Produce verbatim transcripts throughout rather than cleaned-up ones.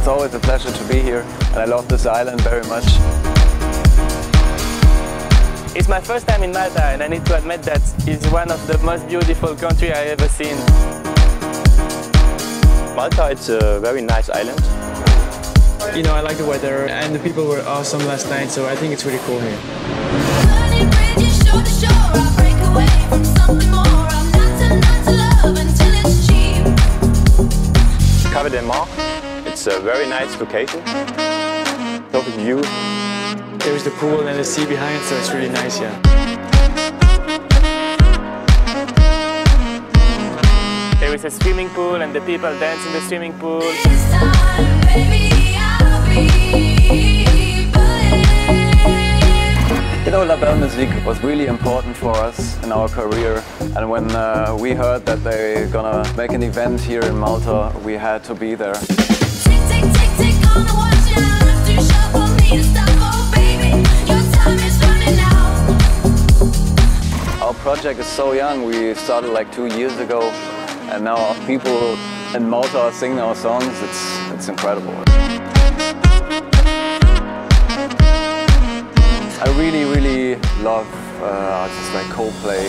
It's always a pleasure to be here, and I love this island very much. It's my first time in Malta, and I need to admit that it's one of the most beautiful countries I've ever seen. Malta, it's a very nice island. You know, I like the weather, and the people were awesome last night, so I think it's really cool here. Cava del Mar, it's a very nice location. Perfect view. There's the pool and the sea behind, so it's really nice, yeah. There is a swimming pool and the people dance in the swimming pool. You know, Labelle Musique was really important for us in our career, and when uh, we heard that they're gonna make an event here in Malta, we had to be there. Tick, tick, tick, tick on the watch, and I have to shop for me to stop. Oh baby, your time is running out. Our project is so young. We started like two years ago, and now people in Malta are singing our songs. It's, it's incredible. I really, really love uh, artists like Coldplay.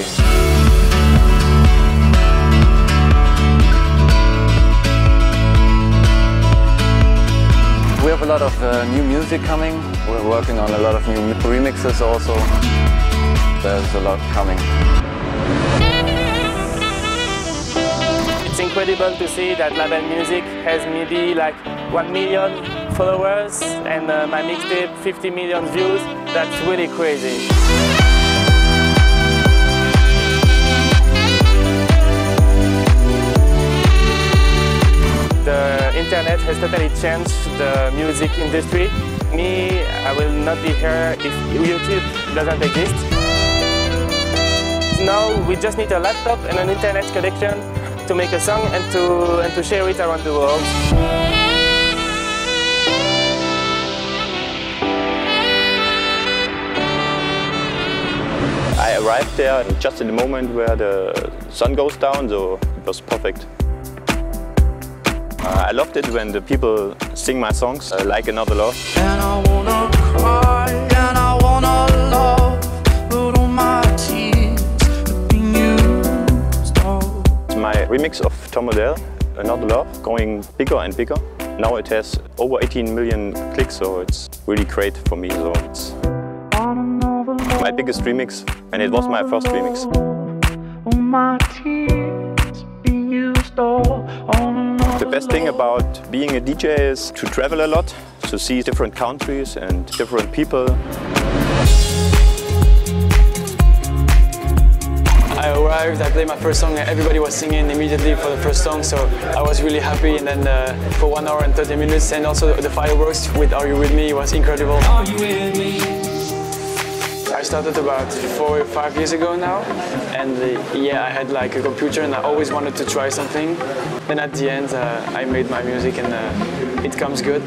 We have a lot of uh, new music coming. We're working on a lot of new remixes also. There's a lot coming. It's incredible to see that Labelle Musique has maybe like one million followers and uh, my mixtape fifty million views. That's really crazy. The internet has totally changed the music industry. Me, I will not be here if YouTube doesn't exist. Now we just need a laptop and an internet connection to make a song and to, and to share it around the world. I arrived there just in the moment where the sun goes down, so it was perfect. Uh, I loved it when the people sing my songs, uh, like Another Love. And I wanna cry, and I wanna love, but all my tears have been used all. It's my remix of Tom Odell, Another Love, going bigger and bigger. Now it has over eighteen million clicks, so it's really great for me. So it's my biggest remix, and it was my first remix. All my tears have been used all on another. The best thing about being a D J is to travel a lot, to see different countries and different people. I arrived, I played my first song, and everybody was singing immediately for the first song, so I was really happy. And then uh, for one hour and thirty minutes, and also the fireworks with Are You With Me was incredible. Are you with me? I started about four or five years ago now, and uh, yeah, I had like a computer and I always wanted to try something. Then at the end, uh, I made my music and uh, it comes good.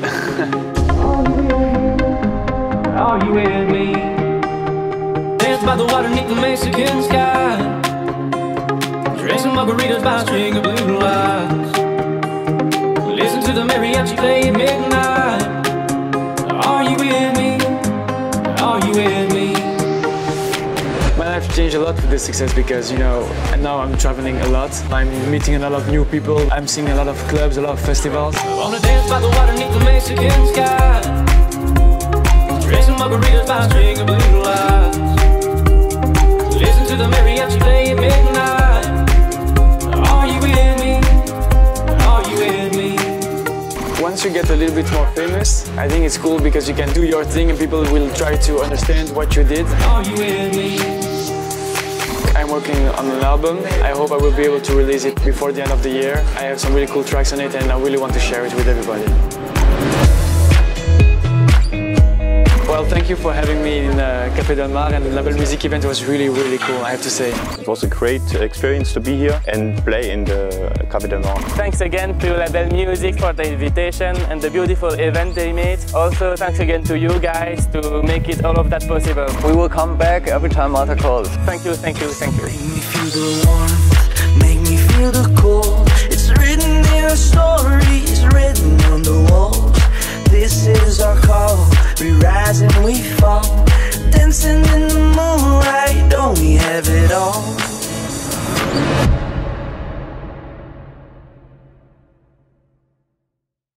Are you with me? Dance by the water beneath the Mexican sky, drinking margaritas by a string of blue lights. Listen to the mariachi play at midnight. Are you with me? Are you with me? My life changed a lot with this success because, you know, now I'm traveling a lot. I'm meeting a lot of new people. I'm seeing a lot of clubs, a lot of festivals. I wanna dance by the water beneath the Mexican sky, drinking margaritas by a string of blue lights. Listen to the mariachi play at midnight. Are you with me? Are you with me? Once you get a little bit more famous, I think it's cool because you can do your thing and people will try to understand what you did. Are you with me? I'm working on an album. I hope I will be able to release it before the end of the year. I have some really cool tracks on it and I really want to share it with everybody. Well, thank you for having me in uh, Café Del Mar, and the Labelle Musique event was really, really cool, I have to say. It was a great experience to be here and play in the Café Del Mar. Thanks again to Labelle Musique for the invitation and the beautiful event they made. Also, thanks again to you guys to make it all of that possible. We will come back every time Malta calls. Thank you, thank you, thank you. Make me feel the warmth, make me feel the